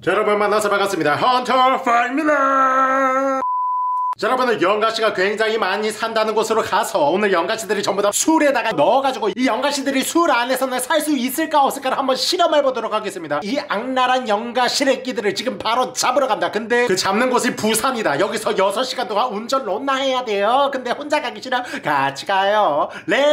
자, 여러분 만나서 반갑습니다. 헌터 파입니다. 자, 여러분은 영가씨가 굉장히 많이 산다는 곳으로 가서 오늘 영가씨들이 전부 다 술에다가 넣어가지고 이 영가씨들이 술 안에서는 살 수 있을까 없을까를 한번 실험해보도록 하겠습니다. 이 악랄한 영가시래끼들을 지금 바로 잡으러 간다. 근데 그 잡는 곳이 부산이다. 여기서 6시간 동안 운전 론나 해야 돼요. 근데 혼자 가기 싫어? 같이 가요.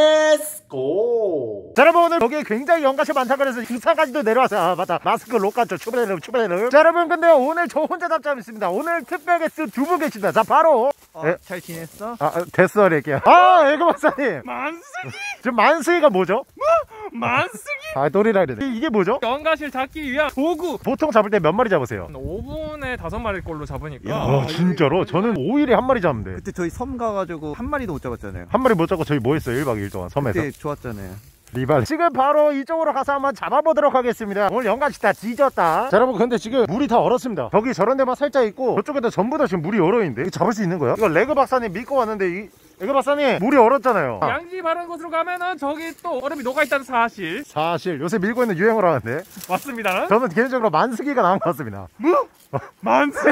렛츠고. 자, 여러분 오늘 여기 굉장히 영가시 많다고 해서 부산까지도 내려와서 맞다 마스크 록간죠. 추베르. 자, 여러분 근데 오늘 저 혼자 잡자고 있습니다. 오늘 특별 게스트 2분 계십니다. 자, 바로 잘 지냈어? 됐어 이렇게요. 에그 박사님. 만쓰기! 지금 만쓰기가 뭐죠? 만쓰기? 놀이라 그러네. 이게 뭐죠? 영가시를 잡기 위한 도구! 보통 잡을 때 몇 마리 잡으세요? 5분에 5마리 꼴로 잡으니까. 야, 진짜로? 저는 5일에 한 마리 잡는데. 그때 저희 섬 가가지고 한 마리도 못 잡았잖아요. 한 마리 못 잡고 저희 뭐 했어요? 1박 2일 동안 섬에서. 그때 좋았잖아요. 리발. 지금 바로 이쪽으로 가서 한번 잡아보도록 하겠습니다. 오늘 영가시 다 뒤졌다. 자, 여러분 근데 지금 물이 다 얼었습니다. 저기 저런 데만 살짝 있고 저쪽에도 전부 다 지금 물이 얼어있는데 이거 잡을 수 있는 거야? 이거 레그 박사님 믿고 왔는데 레그 박사님 물이 얼었잖아요. 양지 바른 곳으로 가면은 저기 또 얼음이 녹아있다는 사실 요새 밀고 있는 유행어로 하는데 맞습니다. 저는 개인적으로 만쓰기가 나온 것 같습니다. 만쓰기!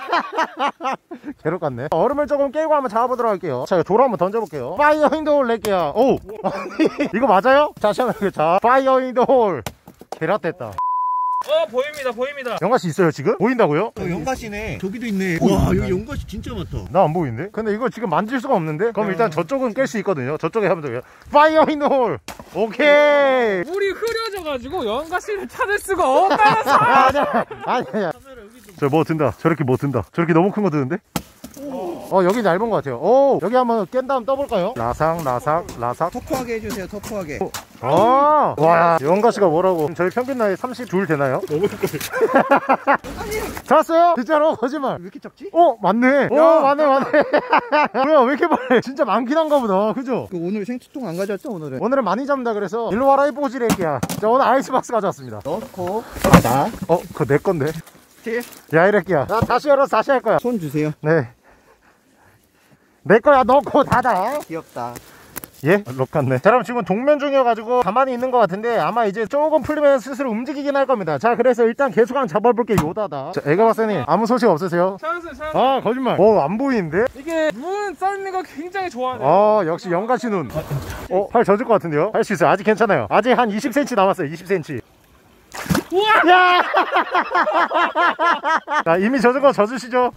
괴롭 같네. 얼음을 조금 깨고 한번 잡아보도록 할게요. 자, 돌 한번 던져볼게요. 파이어 인더홀 낼게요. 오! 이거 맞아요? 다시 한번. 자, 파이어 인더홀. 개라됐다. 보입니다. 영가씨 있어요 지금? 보인다고요? 영가시네. 저기도 있네. 와, 여기 영가시 진짜 많다. 나 안 보이는데? 근데 이거 지금 만질 수가 없는데? 그럼 일단 저쪽은 깰 수 있거든요. 저쪽에 하면 돼요. 파이어 인더홀. 오케이. 물이 흐려져가지고 영가시를 찾을 수가 없다는 사실! 아니야. 저 뭐 든다. 저렇게 뭐 든다. 저렇게 너무 큰 거 드는데? 여기 얇은 것 같아요. 여기 한번 깬 다음 떠볼까요? 라삭. 터프하게 해주세요, 터프하게. 와, 영가씨가 뭐라고. 저희 평균 나이 32 되나요? 잡았어요? 진짜로? 거짓말. 왜 이렇게 작지? 맞네. 맞네. 뭐야, 왜 이렇게 많네. 진짜 많긴 한가 보다. 그죠? 오늘 생수통 안 가져왔죠, 오늘은? 오늘은 많이 잡는다 그래서 일로 와라 이 뽀지레끼야. 자, 오늘 아이스박스 가져왔습니다. 넣고, 바다. 그거 내 건데. 야, 이래끼야. 나 다시 열어서 다시 할 거야. 손 주세요. 네. 내 거야. 넣고 닫아. 귀엽다. 예? 록 같네. 자, 그럼 지금 동면 중이어가지고 가만히 있는 것 같은데 아마 이제 조금 풀리면 스스로 움직이긴 할 겁니다. 자, 그래서 일단 계속 한번 잡아볼게요. 요다다. 자, 애가 박사님 아무 소식 없으세요? 찾았어요. 거짓말. 안 보이는데? 이게 눈 쌓는 거 굉장히 좋아하네요. 역시 영가씨 눈. 팔 젖을 것 같은데요? 할 수 있어요. 아직 괜찮아요. 아직 한 20cm 남았어요. 20cm. 우와! 야! 자, 이미 젖은 거 젖으시죠?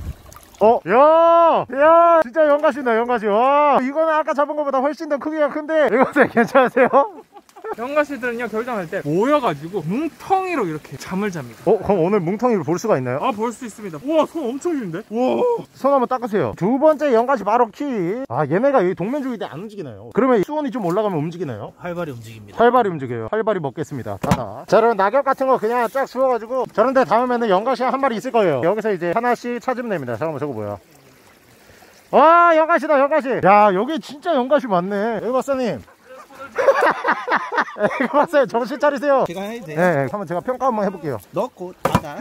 야! 진짜 영가시다, 영가시. 와, 이거는 아까 잡은 것보다 훨씬 더 크기가 큰데, 이거 괜찮으세요? 영가시들은요, 결정할 때 모여가지고 뭉텅이로 이렇게 잠을 잡니다. 그럼 오늘 뭉텅이를 볼 수가 있나요? 볼 수 있습니다. 우와, 손 엄청 긴데? 우와, 손 한번 닦으세요. 두 번째 영가시 바로 키. 얘네가 여기 동면 중일 때 안 움직이나요? 그러면 수온이 좀 올라가면 움직이나요? 활발히 움직입니다. 활발히 움직여요. 활발히 먹겠습니다. 자, 그럼 낙엽 같은 거 그냥 쫙 주워가지고 저런데 담으면은 영가시 한 마리 있을 거예요. 여기서 이제 하나씩 찾으면 됩니다. 잠깐만, 저거 뭐야? 영가시다, 영가시. 야, 여기 진짜 영가시 많네. 여기 박사님. 이거 봤어요. 정신 차리세요. 제가 해도 돼요? 네, 한번 제가 평가 한번 해볼게요. 넣고, 바다.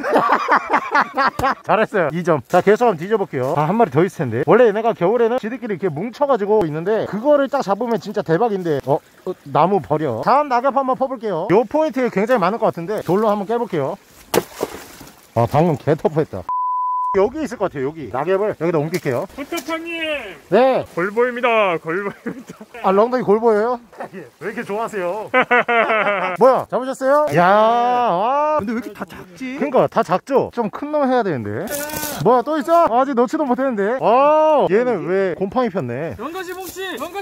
잘했어요. 2점. 자, 계속 한번 뒤져볼게요. 한 마리 더 있을 텐데. 원래 얘네가 겨울에는 지들끼리 이렇게 뭉쳐가지고 있는데 그거를 딱 잡으면 진짜 대박인데. 나무 버려. 다음 낙엽 한번 퍼볼게요. 요 포인트에 굉장히 많을 것 같은데 돌로 한번 깨볼게요. 방금 개 터프했다. 여기 있을 것 같아요. 여기 낙엽을 여기다 옮길게요. 부탁하님! 네. 골보입니다. 렁덩이 골 보여요? 왜 이렇게 좋아하세요? 뭐야, 잡으셨어요? 야, 근데 왜 이렇게 다 작지? 그러니까 다 작죠? 좀 큰 놈 해야 되는데. 뭐야, 또 있어? 아직 넣지도 못했는데. 얘는 왜 곰팡이 폈네. 영가시 묵지.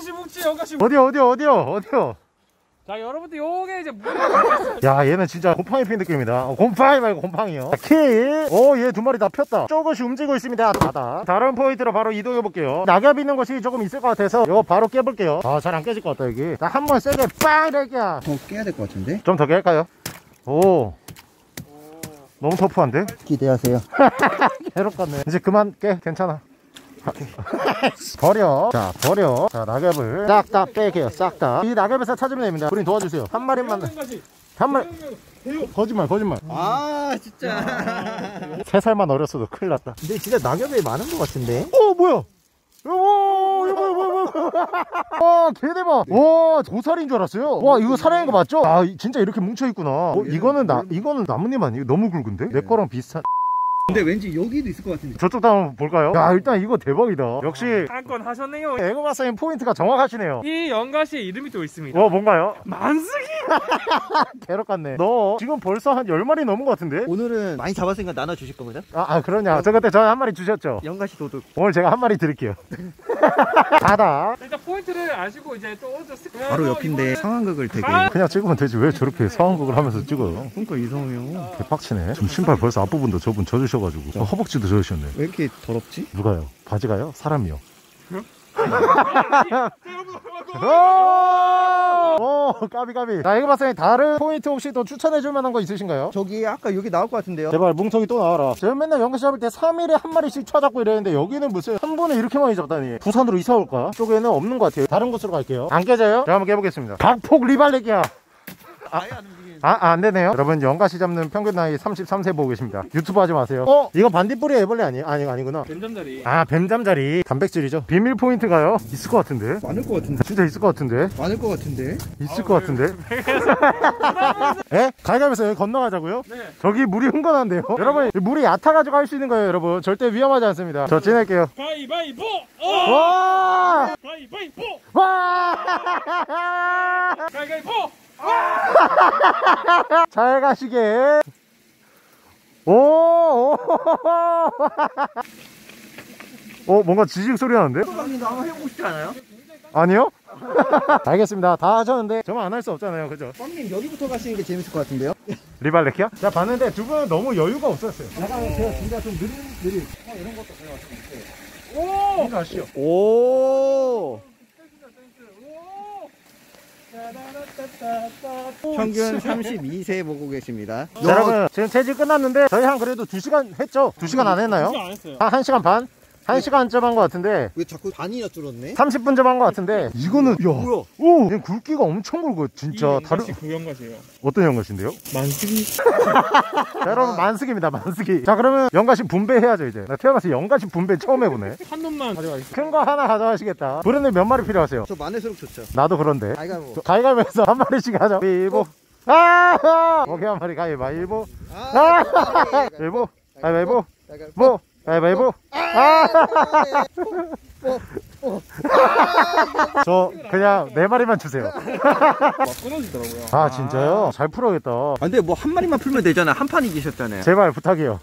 어디요? 자, 여러분들 요게 이제 야, 얘는 진짜 곰팡이 핀 느낌이다. 곰팡이 말고 곰팡이요. 자, 키. 얘 두 마리 다 폈다. 조금씩 움직이고 있습니다. 다른 포인트로 바로 이동해 볼게요. 낙엽 있는 곳이 조금 있을 것 같아서 이거 바로 깨볼게요. 잘 안 깨질 것 같다, 여기. 자, 한번 세게 빵! 이렇게야. 더 깨야 될 것 같은데? 좀 더 깰까요? 너무 터프한데? 기대하세요. 괴롭겠네. 이제 그만 깨. 괜찮아. 버려. 자, 낙엽을 싹 다 빼게요. 싹 다. 이 낙엽에서 찾으면 됩니다. 우린 도와주세요. 한 마리만. 거짓말. 진짜. 3살만 어렸어도 큰일 났다. 근데 진짜 낙엽이 많은 것 같은데? 뭐야? 이거 뭐야? 와 개대박. 와 도살인 줄 알았어요. 와 이거 살아있는 거 맞죠? 아 진짜 이렇게 뭉쳐있구나. 이거는 나뭇잎 아니에요? 너무 굵은데? 내 거랑 비슷한. 근데 왠지 여기도 있을 것 같은데. 저쪽도 한번 볼까요? 야 일단 이거 대박이다. 역시 한 건 하셨네요. 에그바사님 포인트가 정확하시네요. 이 연가시에 이름이 또 있습니다. 뭔가요? 만쓰기. 괴롭 같네. 너 지금 벌써 한 10마리 넘은 것 같은데? 오늘은 많이 잡았으니까 나눠주실 겁니다. 그러냐. 저 그때 저한테 한 마리 주셨죠? 연가시 도둑. 오늘 제가 한 마리 드릴게요. 다다. 일단 포인트를 아시고 이제 또 바로 옆인데 상황극을 되게. 그냥 찍으면 되지. 왜 저렇게 상황극을 하면서 찍어요? 그러니까 이상해요. 개빡치네. 지금 신발 벌써 앞부분도 저분 젖으셔가지고 허벅지도 젖으셨네. 왜 이렇게 더럽지? 누가요? 바지가요? 사람이요? 오 까비. 자 이거 봤을 때 다른 포인트 혹시 또 추천해줄 만한 거 있으신가요? 저기 아까 여기 나올 것 같은데요? 제발 뭉텅이 또 나와라. 제가 맨날 연가시 잡을 때 3일에 한 마리씩 찾았고 이랬는데 여기는 무슨 한 번에 이렇게 많이 잡다니. 부산으로 이사 올까? 쪽에는 없는 것 같아요. 다른 곳으로 갈게요. 안 깨져요? 제가 한번 깨보겠습니다. 각폭 리발레기야. 안 되네요. 여러분 연가시 잡는 평균 나이 33세 보고 계십니다. 유튜브 하지 마세요. 이거 반딧불이 애벌레 아니에요? 아니구나. 뱀잠자리. 뱀잠자리. 단백질이죠. 비밀 포인트가요? 있을 것 같은데? 많을 것 같은데. 진짜 있을 것 같은데? 많을 것 같은데. 있을 것 같은데? 에? 가위가위에서 여기 건너가자고요? 네. 저기 물이 흥건한데요? 여러분 물이 얕아가지고 할 수 있는 거예요 여러분. 절대 위험하지 않습니다. 저 지낼게요. 가위바위보. 와! 가위바위보. 와! 가위바위보. 잘 가시게. 오! 뭔가 지직 소리 나는데? 형님도 한번 해보고 싶지 않아요? 아니요? 알겠습니다. 다 하셨는데 저만 안 할 수 없잖아요. 그죠? 형님 여기부터 가시는 게 재밌을 것 같은데요? 리발레키야? 자 봤는데 두 분은 너무 여유가 없었어요. 약간 제가 진짜 좀 느린. 이런 것도 제가 좀 있어요. 오. 이거 아시죠? 오. 평균 32세 보고 계십니다. 자, 여러분 지금 체질 끝났는데 저희 한 그래도 2시간 했죠? 2시간 안 했나요? 안 했어요. 한 1시간 반? 1시간쯤 한 것 같은데 왜 자꾸 반이나 줄었네? 30분쯤 한 것 같은데 이거는 야 뭐야? 오! 얘 굵기가 엄청 굵어 진짜. 다른 그 연가시예요. 어떤 연가시인데요? 만쓰기. 자, 여러분 만쓰기입니다. 만쓰기. 자 그러면 연가시 분배해야죠 이제. 나 태어나서 연가시 분배 처음 해보네. 한 놈만 가져가겠습니다. 큰 거 하나 가져가시겠다. 브랜드 몇 마리 필요하세요? 저 마늘수록 좋죠. 나도 그런데. 가위바위보. 가위가위에서 한 마리씩 하자. 가위바위보. 오케이 한 마리 가위바위보. 가위바위보. 가위바위보. 뭐? 가위바위보. 저 그냥 4마리만 주세요. 끊어지더라고요. 아 진짜요? 잘 풀어야겠다. 근데 뭐 한 마리만 풀면 되잖아. 한 판 이기셨잖아요. 제발 부탁이요.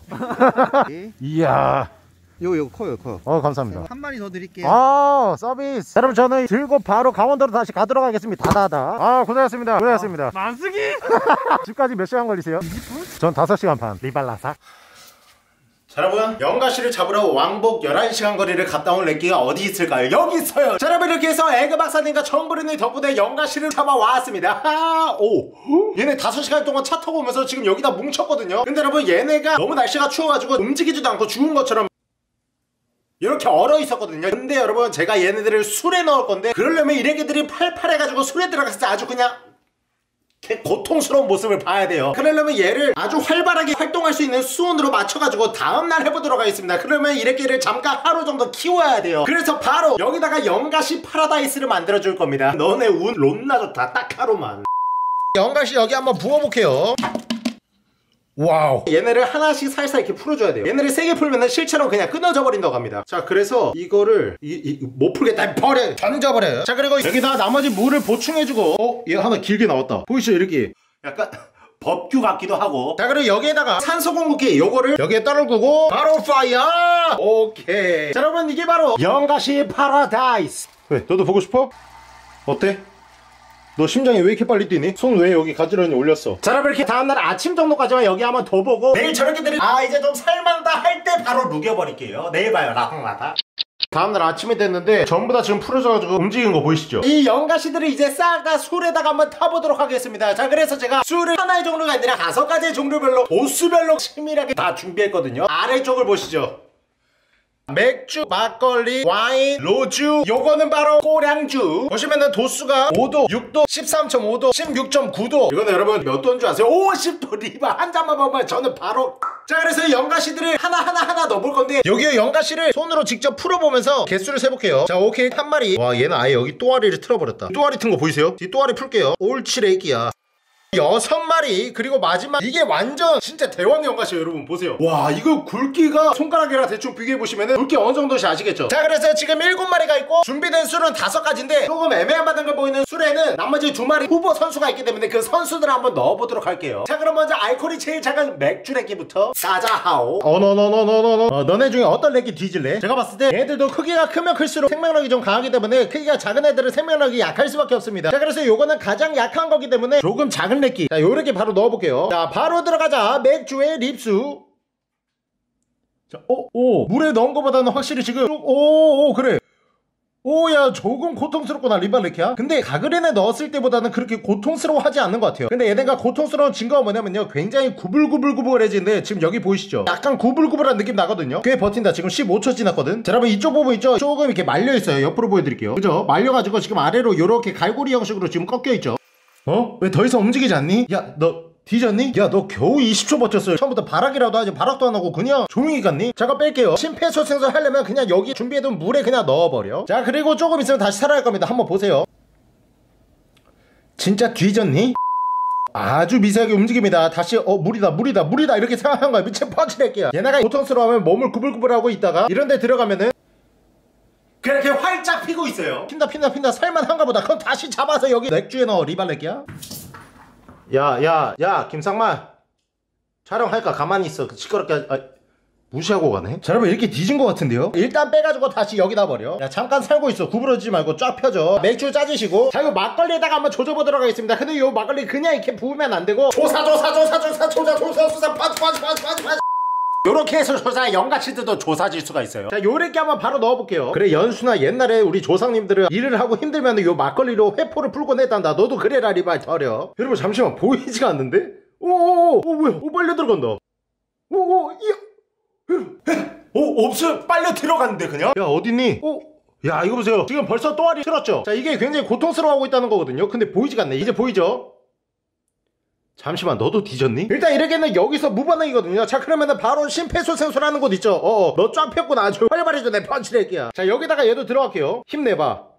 이야. 요거 커요. 감사합니다. 한 마리 더 드릴게요. 서비스. 여러분 저는 들고 바로 강원도로 다시 가도록 하겠습니다. 다다다. 고생하셨습니다. 만쓰기. 집까지 몇 시간 걸리세요? 20분? 전 5시간 반. 리발라사. 자, 여러분 연가시를 잡으러 왕복 11시간 거리를 갔다 온 렉기가 어디 있을까요? 여기 있어요. 자, 여러분 이렇게 해서 에그 박사님과 정부리님 덕분에 연가시를 잡아왔습니다. 얘네 5시간 동안 차 타고 오면서 지금 여기다 뭉쳤거든요. 근데 여러분 얘네가 너무 날씨가 추워가지고 움직이지도 않고 죽은 것처럼 이렇게 얼어 있었거든요. 근데 여러분 제가 얘네들을 술에 넣을 건데 그러려면 이 애기들이 팔팔해가지고 술에 들어갔을 때 아주 그냥 고통스러운 모습을 봐야 돼요. 그러려면 얘를 아주 활발하게 활동할 수 있는 수온으로 맞춰가지고 다음날 해보도록 하겠습니다. 그러면 이래끼를 잠깐 하루 정도 키워야 돼요. 그래서 바로 여기다가 연가시 파라다이스를 만들어줄 겁니다. 너네 운 롬나 좋다. 딱 하루만. 연가시 여기 한번 부어볼게요. 와우. 얘네를 하나씩 살살 이렇게 풀어줘야 돼요. 얘네를 세게 풀면 실처럼 그냥 끊어져 버린다고 합니다. 자, 그래서 이거를 못 풀겠다. 버려. 던져버려요. 자, 그리고 여기다 나머지 물을 보충해주고 얘가 하나 길게 나왔다. 보이시죠? 이렇게 약간 법규 같기도 하고. 자, 그리고 여기에다가 산소 공급기 요거를 여기에 떨구고 바로 파이어. 오케이. 자, 여러분 이게 바로 연가시 파라다이스. 왜? 너도 보고 싶어? 어때? 너 심장이 왜 이렇게 빨리 뛰니? 손 왜 여기 가지런히 올렸어? 자, 여러분 이렇게 다음날 아침 정도까지만 여기 한번 더 보고 내일 저녁에들이 이제 좀 살만하다 할 때 바로 녹여버릴게요. 내일 봐요. 라방라다. 다음날 아침이 됐는데 전부 다 지금 풀어져가지고 움직이는 거 보이시죠? 이 연가시들을 이제 싹 다 술에다가 한번 타보도록 하겠습니다. 자, 그래서 제가 술을 하나의 종류가 아니라 5가지의 종류별로 도수별로 치밀하게 다 준비했거든요. 아래쪽을 보시죠. 맥주, 막걸리, 와인, 로주, 요거는 바로 꼬량주. 보시면은 도수가 5도, 6도, 13.5도, 16.9도. 이거는 여러분 몇 도인 줄 아세요? 50도 리바 한 잔만 먹으면 저는 바로 자, 그래서 연가시들을 하나 넣어볼 건데, 여기에 연가시를 손으로 직접 풀어보면서 개수를 세볼게요. 자, 오케이. 한 마리. 와, 얘는 아예 여기 또아리를 틀어버렸다. 또아리 튼 거 보이세요? 이 또아리 풀게요. 옳지, 레이끼야. 6마리. 그리고 마지막 이게 완전 진짜 대왕 연가시에요. 여러분 보세요. 와, 이거 굵기가 손가락이랑 대충 비교해보시면은 굵기 어느 정도인지 아시겠죠? 자, 그래서 지금 7마리가 있고 준비된 술은 5가지인데 조금 애매한 거 보이는 술에는 나머지 2마리 후보 선수가 있기 때문에 그 선수들을 한번 넣어보도록 할게요. 자, 그럼 먼저 알코올이 제일 작은 맥주 렉기부터 사자하오. 너네 중에 어떤 렉기 뒤질래? 제가 봤을 때 얘들도 크기가 크면 클수록 생명력이 좀 강하기 때문에 크기가 작은 애들은 생명력이 약할 수밖에 없습니다. 자, 그래서 요거는 가장 약한 거기 때문에 조금 작은 렉기. 자, 요렇게 바로 넣어볼게요. 자, 바로 들어가자. 맥주의 립수. 자, 물에 넣은 거보다는 확실히 지금 그래. 야, 조금 고통스럽구나, 리발레키야. 근데 가그린에 넣었을 때보다는 그렇게 고통스러워하지 않는 것 같아요. 근데 얘네가 고통스러운 증거가 뭐냐면요, 굉장히 구불구불구불해지는데 지금 여기 보이시죠? 약간 구불구불한 느낌 나거든요. 꽤 버틴다. 지금 15초 지났거든. 자, 여러분 이쪽 부분 있죠? 조금 이렇게 말려있어요. 옆으로 보여드릴게요. 그죠? 말려가지고 지금 아래로 요렇게 갈고리 형식으로 지금 꺾여있죠. 왜 더 이상 움직이지 않니? 야, 너 뒤졌니? 야, 너 겨우 20초 버텼어요. 처음부터 발악이라도 하지. 발악도 안 하고 그냥 조용히 갔니? 잠깐 뺄게요. 심폐소생술 하려면 그냥 여기 준비해둔 물에 그냥 넣어버려. 자, 그리고 조금 있으면 다시 살아날 겁니다. 한번 보세요. 진짜 뒤졌니? 아주 미세하게 움직입니다. 다시 물이다 이렇게 생각한 거야. 미친 펀치낼게야. 얘네가 고통스러워하면 몸을 구불구불하고 있다가 이런데 들어가면은 그렇게 활짝 피고 있어요. 핀다 살만한가 보다. 그럼 다시 잡아서 여기 맥주에 넣어. 리발렉이야. 야 김상만 촬영할까? 가만히 있어. 시끄럽게 무시하고 가네. 자, 여러분 이렇게 뒤진 것 같은데요? 일단 빼가지고 다시 여기다 버려. 야, 잠깐 살고 있어. 구부러지지 말고 쫙 펴줘. 맥주 짜주시고. 자, 이거 막걸리에다가 한번 조져보도록 하겠습니다. 근데 이 막걸리 그냥 이렇게 부으면 안 되고 조사 파츠 요렇게 해서 조사 연가치들도 조사질 수가 있어요. 자, 요렇게 한번 바로 넣어볼게요. 그래, 연수나 옛날에 우리 조상님들은 일을 하고 힘들면 요 막걸리로 회포를 풀곤 했단다. 너도 그래라, 리발 더려. 여러분 잠시만, 보이지가 않는데? 뭐야? 빨려 들어간다. 없어. 빨려 들어갔는데 그냥? 야, 어딨니? 야, 이거 보세요. 지금 벌써 또아리 틀었죠? 자, 이게 굉장히 고통스러워하고 있다는 거거든요. 근데 보이지가 않네. 이제 보이죠? 잠시만, 너도 뒤졌니? 일단 이렇게는 여기서 무반응이거든요. 자, 그러면은 바로 심폐소생술하는 곳 있죠? 너 쫙 폈구나. 아주 활발해져. 내 펀치낼게야. 자, 여기다가 얘도 들어갈게요. 힘내봐.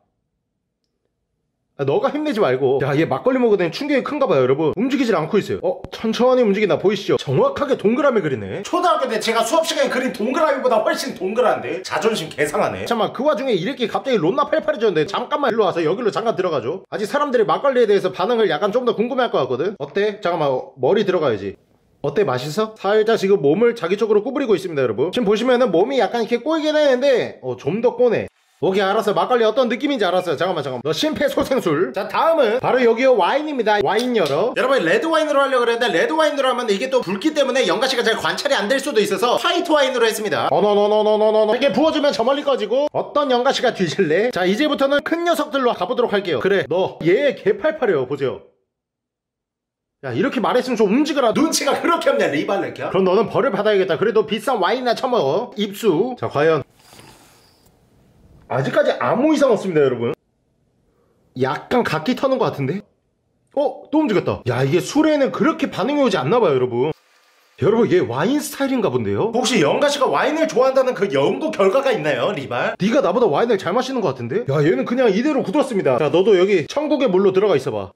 너가 힘내지 말고. 야, 얘 막걸리 먹으더니 충격이 큰가 봐요, 여러분. 움직이질 않고 있어요. 천천히 움직인다. 보이시죠? 정확하게 동그라미 그리네. 초등학교 때 제가 수업 시간에 그린 동그라미보다 훨씬 동그란데 자존심 개상하네. 잠깐만, 그 와중에 이렇게 갑자기 론나 팔팔해졌는데 잠깐만 일로 와서 여기로 잠깐 들어가죠. 아직 사람들이 막걸리에 대해서 반응을 약간 좀 더 궁금해할 것 같거든. 어때? 잠깐만, 머리 들어가야지. 어때? 맛있어? 살짝 지금 몸을 자기 쪽으로 구부리고 있습니다, 여러분. 지금 보시면은 몸이 약간 이렇게 꼬이긴 했는데 좀 더 꼬네. 오케이, 알았어. 막걸리 어떤 느낌인지 알았어요. 잠깐만. 너 심폐소생술. 자, 다음은 바로 여기 와인입니다. 와인 열어. 여러분, 레드 와인으로 하려고 그랬는데 레드 와인으로 하면 이게 또 붉기 때문에 연가시가 잘 관찰이 안 될 수도 있어서 화이트 와인으로 했습니다. 이렇게 부어주면 저 멀리 꺼지고. 어떤 연가시가 뒤질래? 자, 이제부터는 큰 녀석들로 가보도록 할게요. 그래, 너 얘 개팔팔해요. 보세요. 야, 이렇게 말했으면 좀 움직여라. 눈치가 그렇게 없냐, 리발렉이야? 그럼 너는 벌을 받아야겠다. 그래도 비싼 와인이나 처먹어. 입수. 자, 과연 아직까지 아무 이상 없습니다, 여러분. 약간 각기 터는 것 같은데? 또 움직였다. 야, 이게 술에는 그렇게 반응이 오지 않나봐요, 여러분. 여러분, 얘 와인 스타일인가 본데요? 혹시 영가씨가 와인을 좋아한다는 그 연구 결과가 있나요, 리발? 네가 나보다 와인을 잘 마시는 것 같은데? 야, 얘는 그냥 이대로 굳었습니다. 자, 너도 여기 천국의 물로 들어가 있어봐.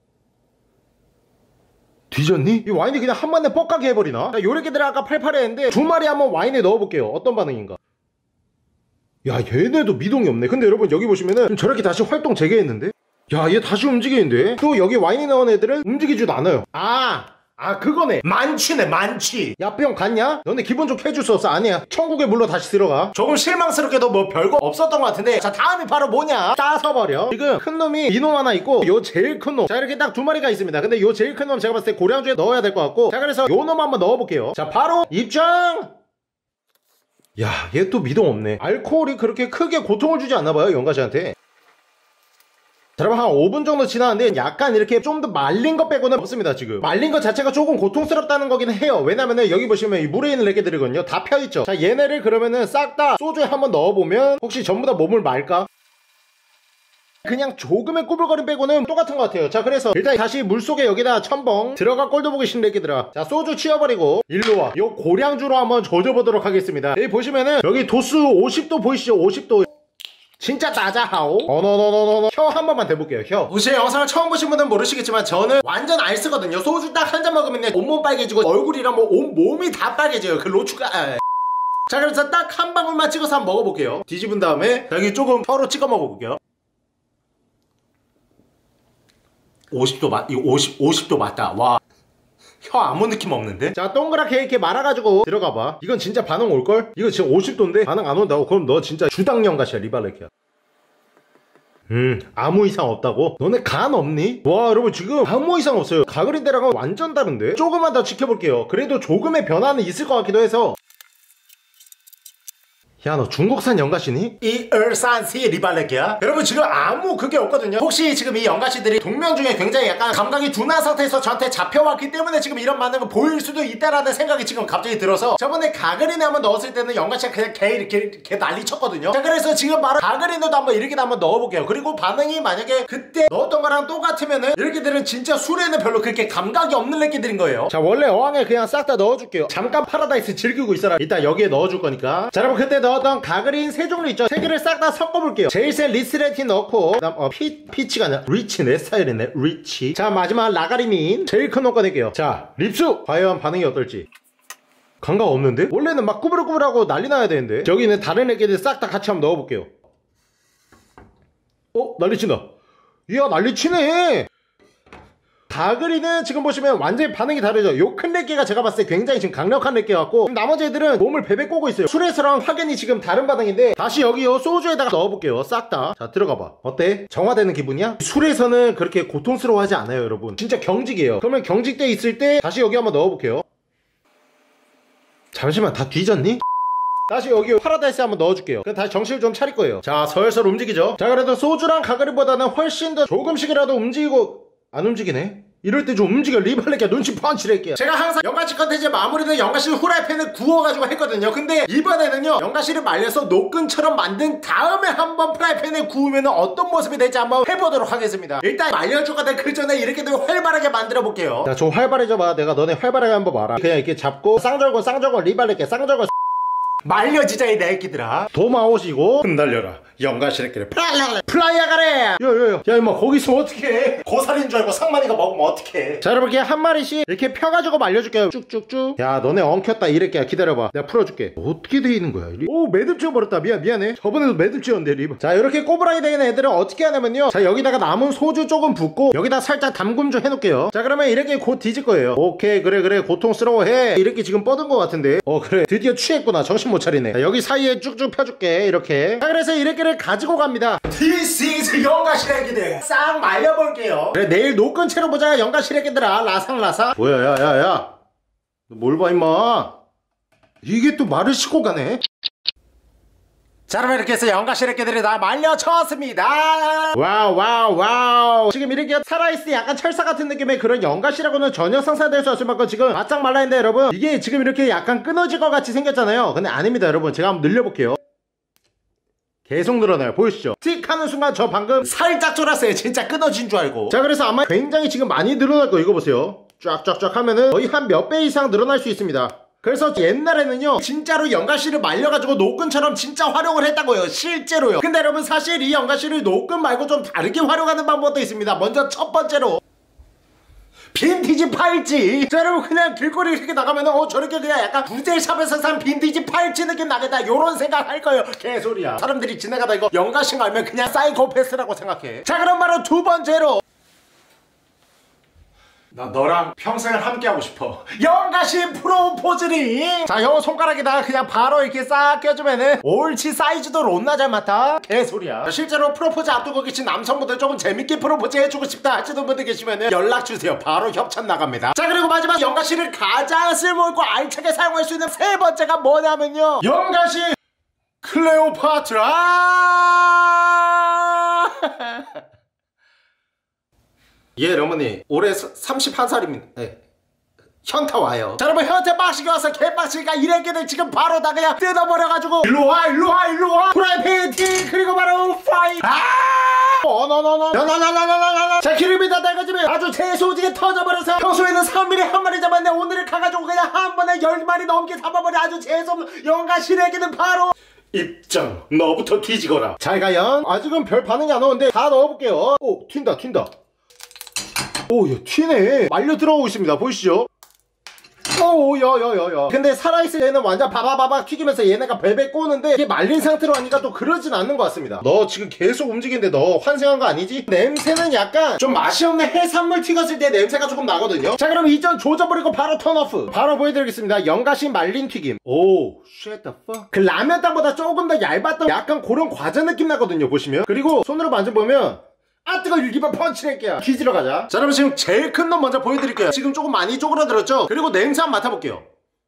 뒤졌니? 이 와인이 그냥 한번에 뻑가게 해버리나? 자, 요렇게들 아까 팔팔해 했는데 2마리 한번 와인에 넣어볼게요. 어떤 반응인가? 야, 얘네도 미동이 없네. 근데 여러분 여기 보시면은 저렇게 다시 활동 재개했는데? 야, 얘 다시 움직이는데? 또 여기 와인에 넣은 애들은 움직이지도 않아요. 그거네. 만취네, 만취. 야, 뿅 갔냐? 너네 기분 좋게 해줄 수 없어. 아니야. 천국의 물로 다시 들어가. 조금 실망스럽게도 뭐 별거 없었던 것 같은데. 자, 다음이 바로 뭐냐? 따서버려. 지금 큰 놈이 이놈 하나 있고 요 제일 큰 놈. 자, 이렇게 딱 2마리가 있습니다. 근데 요 제일 큰 놈 제가 봤을 때 고량주에 넣어야 될 것 같고. 자, 그래서 요 놈 한번 넣어볼게요. 자, 바로 입장! 야, 얘 또 미동 없네. 알코올이 그렇게 크게 고통을 주지 않나봐요, 영가씨한테. 자, 여러분 한 5분 정도 지났는데 약간 이렇게 좀 더 말린 것 빼고는 없습니다. 지금 말린 것 자체가 조금 고통스럽다는 거긴 해요. 왜냐면은 여기 보시면 이 물에 있는 애기들이거든요. 다 펴있죠. 자, 얘네를 그러면은 싹 다 소주에 한번 넣어보면 혹시 전부 다 몸을 말까? 그냥 조금의 꾸불거림 빼고는 똑같은 것 같아요. 자, 그래서 일단 다시 물속에 여기다 첨벙 들어가 꼴도 보기 싫은 애기들아. 자, 소주 치워버리고 일로와. 요 고량주로 한번 젖어보도록 하겠습니다. 여기 보시면은 여기 도수 50도 보이시죠? 50도. 진짜 따자하오. 어너너너너너. 혀 한 번만 대볼게요. 혀. 혹시 영상을 처음 보신 분은 모르시겠지만 저는 완전 알쓰거든요. 소주 딱 한 잔 먹으면 온몸 빨개지고 얼굴이랑 뭐 온몸이 다 빨개져요. 그 로추가. 자, 그래서 딱 한 방울만 찍어서 한번 먹어볼게요. 뒤집은 다음에 여기 조금 혀로 찍어 먹어볼게요. 50도 이거 50도 맞다. 와. 혀 아무 느낌 없는데? 자, 동그랗게 이렇게 말아가지고 들어가봐. 이건 진짜 반응 올걸? 이거 지금 50도인데 반응 안 온다고? 그럼 너 진짜 주당연가시야. 리발레키야. 아무 이상 없다고? 너네 간 없니? 와, 여러분 지금 아무 이상 없어요. 가그린 데랑은 완전 다른데? 조금만 더 지켜볼게요. 그래도 조금의 변화는 있을 것 같기도 해서. 야, 너 중국산 연가시니? 이 울산시 리발레키야? 여러분 지금 아무 그게 없거든요. 혹시 지금 이 연가시들이 동명 중에 굉장히 약간 감각이 둔한 상태에서 저한테 잡혀왔기 때문에 지금 이런 반응을 보일 수도 있다라는 생각이 지금 갑자기 들어서 저번에 가그린에 한번 넣었을 때는 연가시가 그냥 이렇게 난리 쳤거든요. 자, 그래서 지금 바로 가그린에도 한번 이렇게 한번 넣어볼게요. 그리고 반응이 만약에 그때 넣었던 거랑 똑같으면은 이렇게들은 진짜 술에는 별로 그렇게 감각이 없는 애기들인 거예요. 자, 원래 어항에 그냥 싹 다 넣어줄게요. 잠깐 파라다이스 즐기고 있어라. 일단 여기에 넣어줄 거니까. 자, 여러분 그때 넣었던 가그린 세 종류 있죠? 세 개를 싹 다 섞어볼게요. 제일 센 리스레틴 넣고 그다음 피치가 아니라 리치. 내 스타일이네. 리치. 자, 마지막 라가리민 제일 큰 거 꺼낼게요. 자, 립수 과연 반응이 어떨지. 감각 없는데? 원래는 막 꾸불꾸불하고 난리 나야 되는데. 여기 있는 다른 애기들 싹 다 같이 한번 넣어볼게요. 난리친다. 이야, 난리치네. 가그리는 지금 보시면 완전히 반응이 다르죠. 요 큰 렉개가 제가 봤을 때 굉장히 지금 강력한 렉개 같고 나머지 애들은 몸을 베베 꼬고 있어요. 술에서랑 확연히 지금 다른 반응인데 다시 여기 요 소주에다가 넣어볼게요. 싹 다. 자, 들어가봐. 어때? 정화되는 기분이야? 술에서는 그렇게 고통스러워하지 않아요, 여러분. 진짜 경직이에요. 그러면 경직돼 있을 때 다시 여기 한번 넣어볼게요. 잠시만, 다 뒤졌니? 다시 여기 파라다이스 한번 넣어줄게요. 그럼 다시 정신을 좀 차릴 거예요. 자, 설설 움직이죠. 자, 그래도 소주랑 가그리보다는 훨씬 더 조금씩이라도 움직이고 안 움직이네? 이럴 때 좀 움직여. 리발레키야. 눈치 펀치를 할게요. 제가 항상 연가시 컨텐츠 마무리는 연가시를 후라이팬에 구워가지고 했거든요. 근데 이번에는요, 연가시를 말려서 노끈처럼 만든 다음에 한번 프라이팬에 구우면 어떤 모습이 될지 한번 해보도록 하겠습니다. 일단 말려주거든 그 전에 이렇게 좀 활발하게 만들어 볼게요. 자, 좀 활발해져봐. 내가 너네 활발하게 한번 봐라. 그냥 이렇게 잡고 쌍절곤 리발레키야. 쌍절곤 말려지자 이 내끼들아. 도마오시고 흩날려라 연가시래끼를 플라이야 가래. 야야야, 임마 거기서 어떡해. 고사리인 줄 알고 상만이가 먹으면 어떡해. 자, 여러분 그냥 한 마리씩 이렇게 펴가지고 말려줄게요. 쭉쭉쭉. 야, 너네 엉켰다 이랬게. 기다려봐, 내가 풀어줄게. 어떻게 돼 있는 거야? 오, 매듭 지어버렸다. 미안해. 저번에도 매듭 지었는데 리바. 자, 이렇게 꼬부라기 되는 애들은 어떻게 하냐면요, 자, 여기다가 남은 소주 조금 붓고 여기다 살짝 담금 좀 해놓을게요. 자, 그러면 이렇게 곧 뒤질 거예요. 오케이, 그래 고통스러워해. 이렇게 지금 뻗은 것 같은데. 그래, 드디어 취했구나. 정신 못 차리네. 자, 여기 사이에 쭉쭉 펴줄게. 이렇게. 자, 그래서 이렇게를 가지고 갑니다. This is 연가시래기들. 싹 말려볼게요. 그래, 내일 노끈 채로 보자 연가시래기들아. 라상라상. 뭐야, 야야야, 너 뭘 봐 임마. 이게 또 말을 싣고 가네. 자, 여러분 이렇게 해서 연가시래기들이 다 말려쳤습니다. 와우. 지금 이렇게 살아있을 약간 철사 같은 느낌의 그런 연가시라고는 전혀 상상될 수 없을 만큼 지금 바짝 말라있는데, 여러분 이게 지금 이렇게 약간 끊어질 것 같이 생겼잖아요. 근데 아닙니다, 여러분. 제가 한번 늘려볼게요. 계속 늘어나요. 보이시죠? 틱 하는 순간 저 방금 살짝 쫄았어요. 진짜 끊어진 줄 알고. 자, 그래서 아마 굉장히 지금 많이 늘어날 거예요. 이거 보세요. 쫙쫙쫙 하면은 거의 한 몇 배 이상 늘어날 수 있습니다. 그래서 옛날에는요, 진짜로 연가시를 말려가지고 노끈처럼 진짜 활용을 했다고요. 실제로요. 근데 여러분 사실 이 연가시를 노끈 말고 좀 다르게 활용하는 방법도 있습니다. 먼저 첫 번째로 빈티지 팔찌. 자, 여러분 그냥 길거리 이렇게 나가면은 저렇게 그냥 약간 부제샵에서 산 빈티지 팔찌 느낌 나겠다, 요런 생각 할 거예요. 개소리야. 사람들이 지나가다 이거 연가시 알면 그냥 사이코패스라고 생각해. 자, 그럼 바로 두 번째로 나 너랑 평생을 함께하고 싶어. 연가시 프로포즈링. 자, 형 손가락에다가 그냥 바로 이렇게 싹 껴주면은 옳지, 사이즈도 롯나 잘 맡아. 개소리야. 실제로 프로포즈 앞두고 계신 남성분들 조금 재밌게 프로포즈 해주고 싶다 하시는 분들 계시면은 연락주세요. 바로 협찬 나갑니다. 자, 그리고 마지막 연가시를 가장 쓸모있고 알차게 사용할 수 있는 세 번째가 뭐냐면요, 연가시 클레오파트라. 예, 어머니 올해 31살입니다. 네. 현타 와요. 자, 여러분 현타 빡시게 와서 개빡치니까 이래끼들 지금 바로 다 그냥 뜯어버려가지고 일로와 프라이팬 티. 그리고 바로 파이. 자, 기름이 다 달궈지면 아주 재소지게 터져버려서 평소에는 3mm 한 마리 잡았는데 오늘은 가가지고 그냥 한 번에 10마리 넘게 잡아버려. 아주 재수없는 영가실에게는 바로 입장. 너부터 뒤지거라. 잘 가연. 아직은 별 반응이 안 오는데 다 넣어볼게요. 오, 튄다. 오, 야, 튀네. 말려 들어오고 있습니다. 보이시죠? 오, 야. 근데 살아있을 때는 완전 바바바바 튀기면서 얘네가 벨벨 꼬는데 이게 말린 상태로 하니까 또 그러진 않는 것 같습니다. 너 지금 계속 움직이는데 너 환생한 거 아니지? 냄새는 약간 좀 맛이 없는 해산물 튀겼을 때 냄새가 조금 나거든요. 자, 그럼 이전 조져버리고 바로 턴오프. 바로 보여드리겠습니다. 영가시 말린 튀김. 오, shit the fuck. 그 라면땅보다 조금 더 얇았던 약간 그런 과자 느낌 나거든요. 보시면. 그리고 손으로 만져보면 아, 뜨거워. 입에 펀치낼게요. 뒤지러 가자. 자, 여러분 지금 제일 큰 놈 먼저 보여드릴게요. 지금 조금 많이 쪼그라들었죠? 그리고 냄새 한번 맡아볼게요.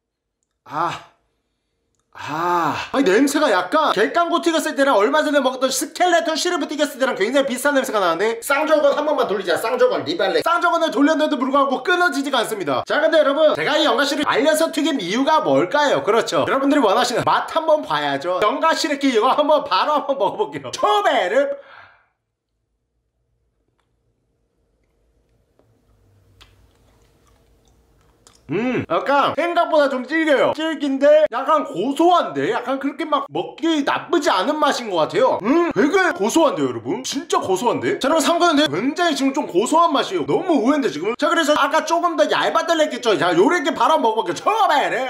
아니, 냄새가 약간 객강고 튀겼을 때랑 얼마 전에 먹었던 스켈레톤 시르프 튀겼을 때랑 굉장히 비슷한 냄새가 나는데 쌍저건 한 번만 돌리자. 쌍저건 리발레. 쌍저건을 돌렸는데도 불구하고 끊어지지가 않습니다. 자, 근데 여러분 제가 이 영가시를 말려서 튀긴 이유가 뭘까요? 그렇죠, 여러분들이 원하시는 맛 한번 봐야죠. 영가시르키 이거 한번 바로 한번 먹어볼게요. 초베르. 약간 생각보다 좀 질겨요. 질긴데 약간 고소한데 약간 그렇게 막 먹기 나쁘지 않은 맛인 것 같아요. 되게 고소한데요, 여러분. 진짜 고소한데. 자, 여러분 삼거는데 굉장히 지금 좀 고소한 맛이에요. 너무 의외인데 지금. 자, 그래서 아까 조금 더 얇았던 했겠죠. 자, 요렇게 바로 먹어볼게요. 처음에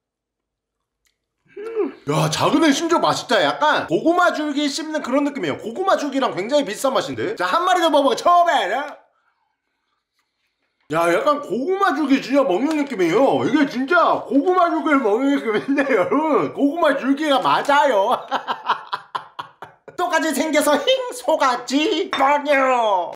야, 작은 애 심지어 맛있다. 약간 고구마 줄기 씹는 그런 느낌이에요. 고구마 줄기랑 굉장히 비슷한 맛인데. 자, 한 마리 더 먹어볼게요. 처음에 야, 약간 고구마 줄기 진짜 먹는 느낌이에요. 이게 진짜 고구마 줄기를 먹는 느낌인데 여러분 고구마 줄기가 맞아요. 똑같이 생겨서 힝 속았지 뻥이요.